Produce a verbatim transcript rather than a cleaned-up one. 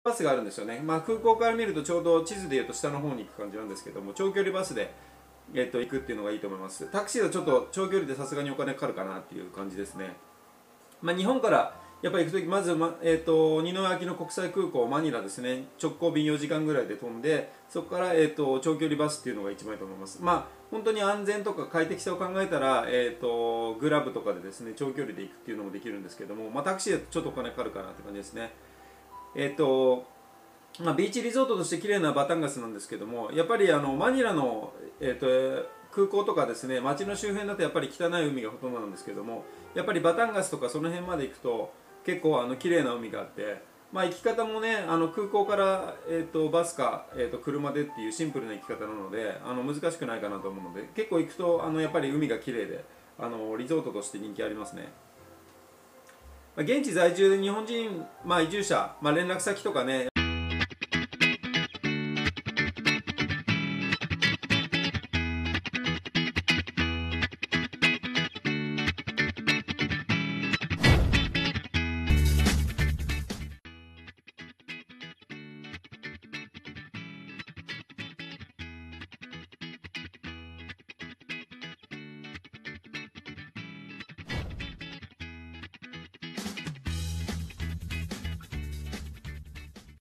バスがあるんですよね。まあ、空港から見るとちょうど地図でいうと下の方に行く感じなんですけども、長距離バスで、えー、と行くっていうのがいいと思います。タクシーはちょっと長距離でさすがにお金かかるかなっていう感じですね。まあ、日本からやっぱり行くとき、まず、まえー、と二宮の国際空港マニラですね、直行便よじかんぐらいで飛んで、そこから、えー、と長距離バスっていうのが一番いいと思います。まあ本当に安全とか快適さを考えたら、えー、とグラブとかでですね長距離で行くっていうのもできるんですけども、まあ、タクシーだとちょっとお金かかるかなって感じですね。えっ、とまあ、ビーチリゾートとして綺麗なバタンガスなんですけども、やっぱりあのマニラの、えー、と空港とかですね、街の周辺だとやっぱり汚い海がほとんどなんですけども、やっぱりバタンガスとかその辺まで行くと結構あの綺麗な海があって、まあ、行き方もね、あの空港から、えー、とバスか、えー、と車でっていうシンプルな行き方なので、あの難しくないかなと思うので、結構行くとあのやっぱり海が綺麗で、あのリゾートとして人気ありますね。まあ、現地在住で日本人、まあ、移住者、まあ、連絡先とかね